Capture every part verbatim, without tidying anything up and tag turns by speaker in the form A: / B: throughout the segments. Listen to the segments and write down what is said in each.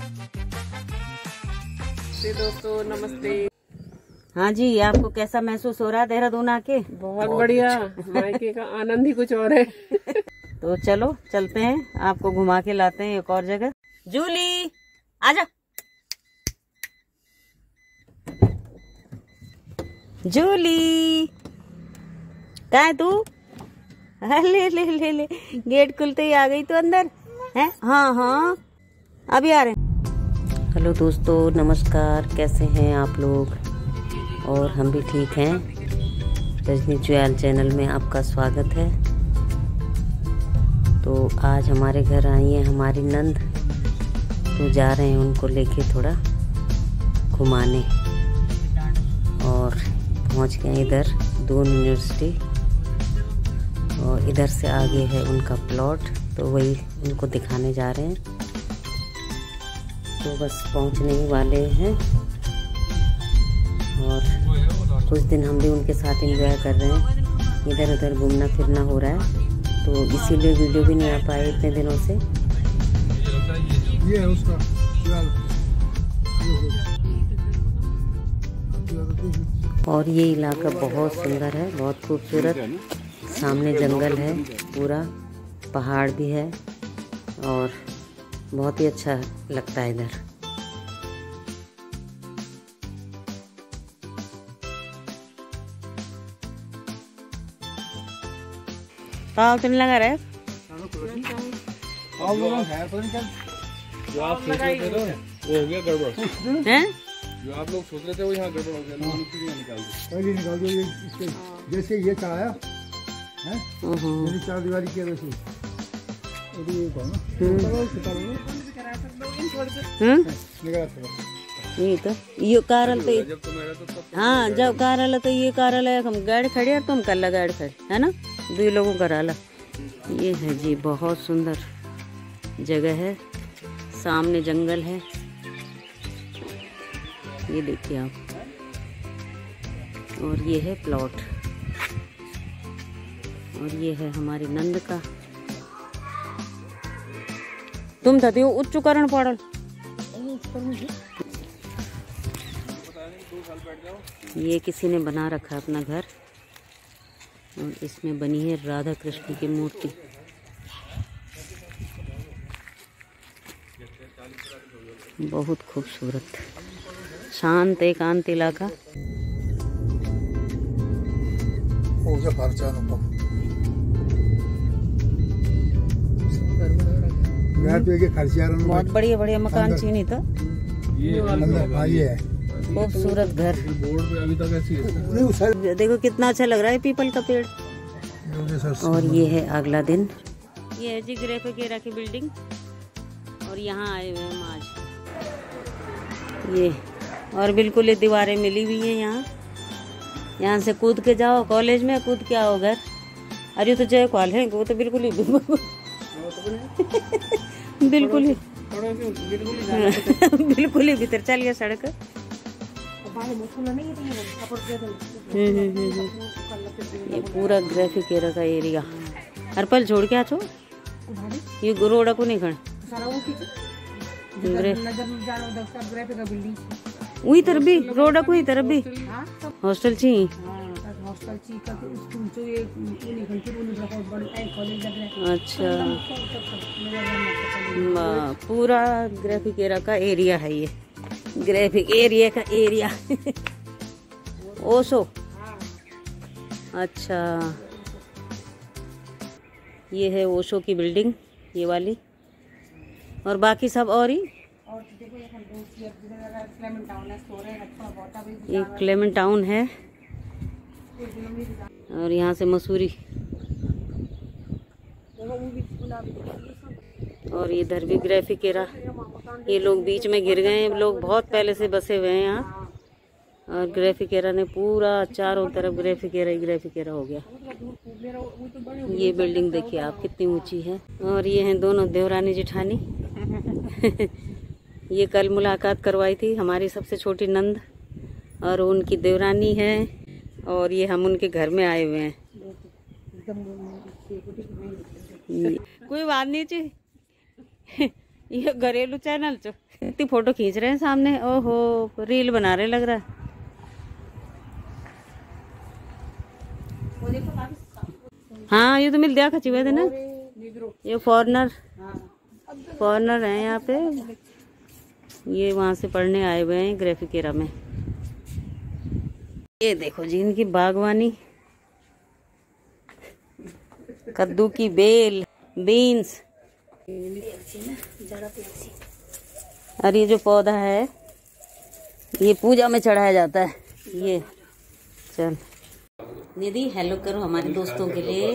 A: दोस्तों नमस्ते।
B: हाँ जी, आपको कैसा महसूस हो रहा है देहरादून आके?
A: बहुत बढ़िया, मायके का आनंद ही कुछ और है।
B: तो चलो चलते हैं, आपको घुमा के लाते हैं एक और जगह। जूली आजा, जूली कहाँ है तू? ले ले ले ले, गेट खुलते ही आ गई तू अंदर है। हाँ हाँ अभी आ रहे हैं। हेलो दोस्तों नमस्कार, कैसे हैं आप लोग? और हम भी ठीक हैं। रजनी ज्वेल चैनल में आपका स्वागत है। तो आज हमारे घर आई है हमारी नंद, तो जा रहे हैं उनको लेके थोड़ा घुमाने। और पहुंच गए इधर दून यूनिवर्सिटी, और इधर से आगे है उनका प्लॉट, तो वही उनको दिखाने जा रहे हैं। तो बस पहुंचने ही वाले हैं, और कुछ दिन हम भी उनके साथ एंजॉय कर रहे हैं। इधर उधर घूमना फिरना हो रहा है, तो इसीलिए वीडियो भी नहीं आ पाए इतने दिनों से। ये है उसका। और ये इलाका बहुत सुंदर है, बहुत खूबसूरत। सामने जंगल है, पूरा पहाड़ भी है, और बहुत ही अच्छा लगता है इधर। कहाँ चलने लगा रहे?
C: जो आप सोच रहे थे ना वो हो गया गड़बड़
B: हैं?
C: जो आप लोग सोच रहे थे वो यहाँ गड़बड़ हो गया। निकाल दो,
D: पहले निकाल दो। ये इसके जैसे ये चढ़ाया है, मेरी चार दीवारी की वजह से ये कौन
B: ये तो ये कारल तो
C: जब तो मेरा तो तब
B: हाँ, जब कारल है तो ये कारल है, हम गाड़ी खड़ी है, तुम कल गाड़ी खड़ी है ना, दो लोगों का राला। ये है जी, बहुत सुंदर जगह है, सामने जंगल है, ये देखिए आप। और ये है प्लॉट, और ये है हमारी नंद का। तुम था उच्च करण पड़ल। ये किसी ने बना रखा है अपना घर, और इसमें बनी है राधा कृष्ण की मूर्ति। बहुत खूबसूरत शांत एकांत इलाका। बहुत बढ़िया बढ़िया मकान चीनी था,
D: ये
B: खूबसूरत घर।
C: बोर्ड पे अभी तक ऐसी है।
B: देखो कितना अच्छा लग रहा है पीपल का पेड़। और ये है अगला दिन। ये है जी ग्रेफिकेरा की बिल्डिंग, और यहाँ आए हुए हम आज। ये और बिल्कुल ये दीवारें मिली हुई हैं यहाँ। यहाँ से कूद के जाओ कॉलेज में, कूद के आओ घर। अरे तो जय कॉल है वो तो बिल्कुल ही बिल्कुल ही बिल्कुल ही भीतर चल गया सड़क। ये पूरा ग्रेफिकेरा का एरिया। हरपल छोड़ के आ छो, ये रोड को नहीं खड़ वही तरफ भी रोड को ही तरफ भी हॉस्टल छी। अच्छा, पूरा ग्रेफिकेरा का एरिया है ये, ग्रेफिक एरिया का एरिया। ओशो, अच्छा ये है ओशो की बिल्डिंग, ये वाली, और बाकी सब और ही। ये क्लेमेंट टाउन है, और यहाँ से मसूरी, और इधर भी ग्रेफिकेरा। ये लोग बीच में गिर गए हैं, लोग बहुत पहले से बसे हुए हैं यहाँ, और ग्रेफिकेरा ने पूरा चारों तरफ ग्रेफिकेरा ही ग्रेफिकेरा हो गया। ये बिल्डिंग देखिए आप कितनी ऊंची है। और ये हैं दोनों देवरानी जेठानी। ये कल मुलाकात करवाई थी हमारी सबसे छोटी नंद, और उनकी देवरानी है, और ये हम उनके घर में आए हुए हैं। कोई बात नहीं जी, ये घरेलू चैनल चो। इतनी फोटो खींच रहे हैं सामने, ओहो रील बना रहे लग रहा है। हाँ ये तो मिल दिया खची हुए थे ना, ये फॉरेनर फॉरेनर हैं यहाँ पे, ये वहाँ से पढ़ने आए हुए हैं ग्राफिकेरा में। ये देखो जी इनकी बागवानी, कद्दू की बेल, बीन्स, और ये जो पौधा है ये पूजा में चढ़ाया जाता है। ये चल निधि हेलो करो हमारे दोस्तों के लिए,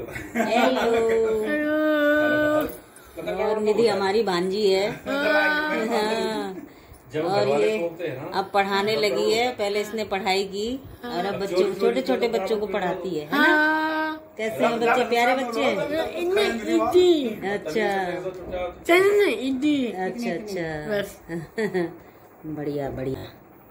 B: हेलो। और निधि हमारी भांजी है, हाँ। और ये अब पढ़ाने लगी है, पहले इसने पढ़ाई की और अब बच्चों छोटे छोटे बच्चों को पढ़ाती है, है ना? कैसे हैं बच्चे, प्यारे बच्चे हैं? अच्छा अच्छा अच्छा बढ़िया बढ़िया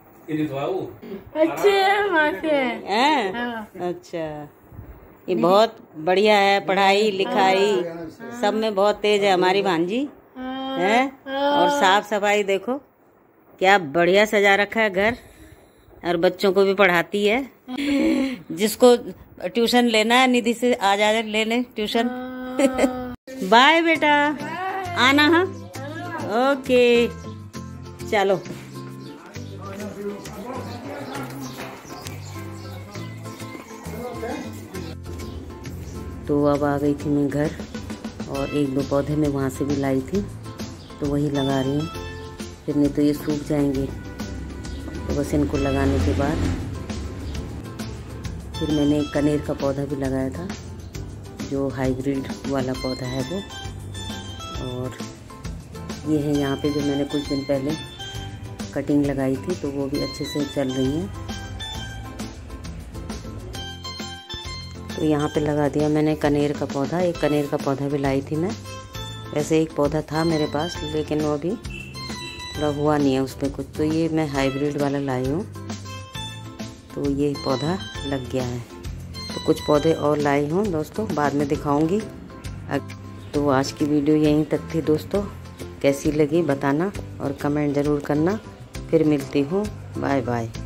B: अच्छा। ये बहुत बढ़िया है, पढ़ाई लिखाई सब में बहुत तेज है हमारी भांजी है। और साफ सफाई देखो क्या बढ़िया सजा रखा है घर, और बच्चों को भी पढ़ाती है। जिसको ट्यूशन लेना है निधि से आ जा लेने ट्यूशन। बाय बेटा, आना हाँ, ओके चलो। तो अब आ गई थी मैं घर, और एक दो पौधे मैं वहाँ से भी लाई थी तो वही लगा रही हूँ, फिर नहीं तो ये सूख जाएंगे। तो बस इनको लगाने के बाद फिर मैंने एक कनेर का पौधा भी लगाया था, जो हाइब्रिड वाला पौधा है वो। और ये है यहाँ पे जो मैंने कुछ दिन पहले कटिंग लगाई थी, तो वो भी अच्छे से चल रही है। तो यहाँ पे लगा दिया मैंने कनेर का पौधा, एक कनेर का पौधा भी लाई थी मैं। वैसे एक पौधा था मेरे पास लेकिन वो अभी थोड़ा हुआ नहीं है उस पर कुछ, तो ये मैं हाइब्रिड वाला लाई हूँ, तो ये पौधा लग गया है। तो कुछ पौधे और लाई हूँ दोस्तों, बाद में दिखाऊंगी। तो आज की वीडियो यहीं तक थी दोस्तों, कैसी लगी बताना और कमेंट ज़रूर करना। फिर मिलती हूँ, बाय बाय।